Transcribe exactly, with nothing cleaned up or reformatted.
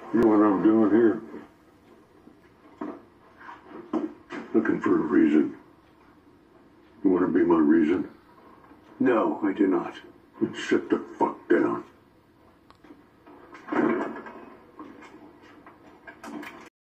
You know what I'm doing here? Looking for a reason. You want to be my reason? No, I do not. Then shut the fuck